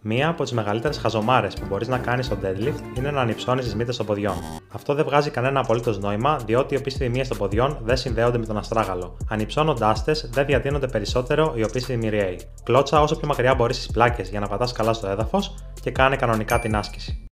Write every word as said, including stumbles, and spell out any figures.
Μία από τις μεγαλύτερες χαζομάρες που μπορείς να κάνεις στο deadlift είναι να ανυψώνεις τις μύτες των ποδιών. Αυτό δεν βγάζει κανένα απολύτως νόημα, διότι οι οπίσθημοι μύες των ποδιών δεν συνδέονται με τον αστράγαλο. Ανυψώνοντάς τες, δεν διατείνονται περισσότερο οι οπίσθημοι μυριαίοι. Κλώτσα όσο πιο μακριά μπορείς στις πλάκες για να πατάς καλά στο έδαφος και κάνε κανονικά την άσκηση.